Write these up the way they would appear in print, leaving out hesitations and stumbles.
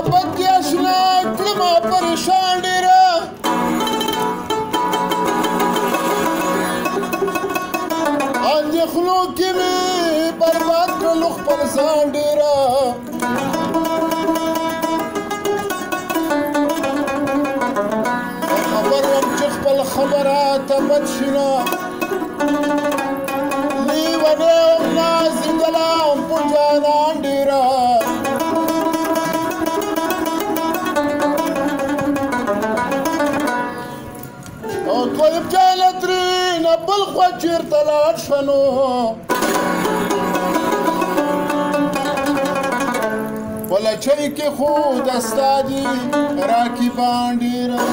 محبت دې اشنا کړمه پریشان ډېره اندېښنو کې مې برباد کړلو خپل ځان ډېره خبر وم چې خپل خبره ته بد شي نه لیونی وم نازېدله وم په جانان ډېره او طیب جانه ترېنه بل خوا چېرته لاړ شوه نو ولچۍ کې خو دستا دي راکبان ډېره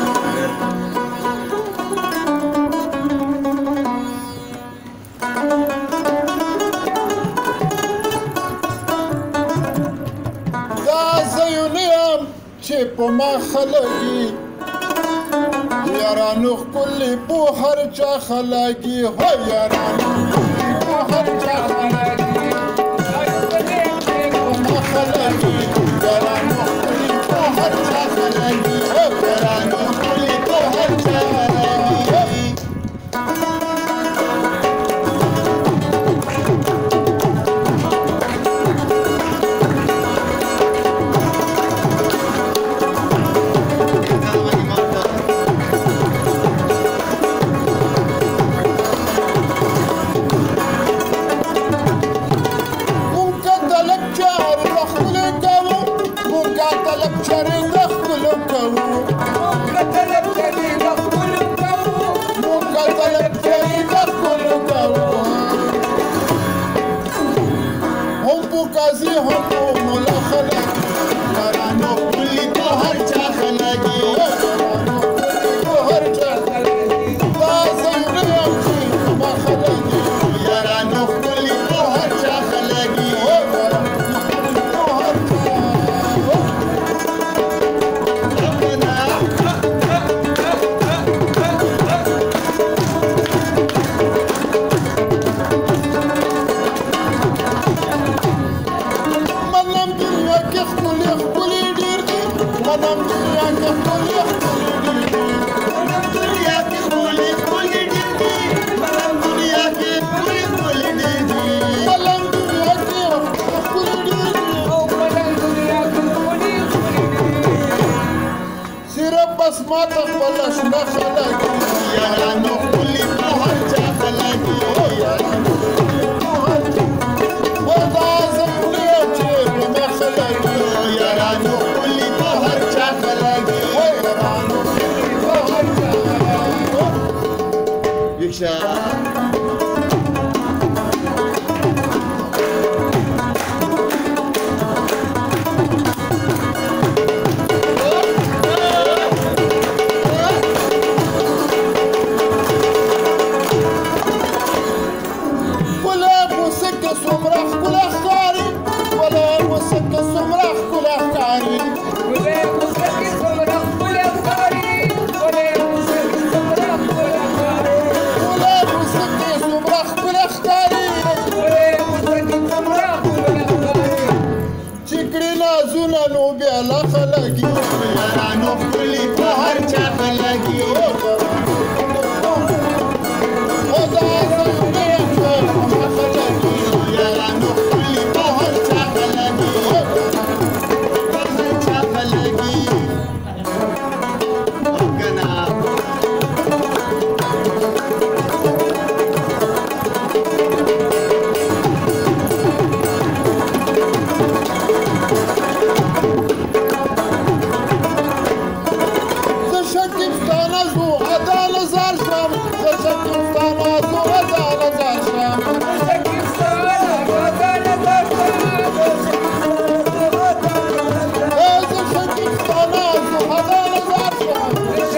دا ځایونه یم چې په ما خلګي یارانو ښکلي په هر چا خلګي هو یارانو په هر چا خلګي په ما خلګي یارانو ښکلي په هر چا خلګي هو یارانو ښکلي په هر چا خلګي قاضي هم مولا خلق یارانو کلی تو هر چا خلقي تو هر چا خلقي دا ځایونه یم چې ما خلقي یارانو کلی تو هر چا خلقي تو هر چا بس ما تخبل اشنا خلقي یارانو کلی په هر چا خلقي یارانو کلی په هر چا و دا ځایونه یم چې په ما خلقي یارانو کلی په هر چا خلقي یارانو کلی په هر چا یکشا لا خلقي یارانو کلی په هر چا خلقي او دا ځایونه یم چې ما خلقي یارانو کلی په هر چا خلقي په هر چا خلقي کنه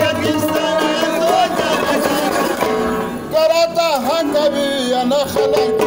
خلق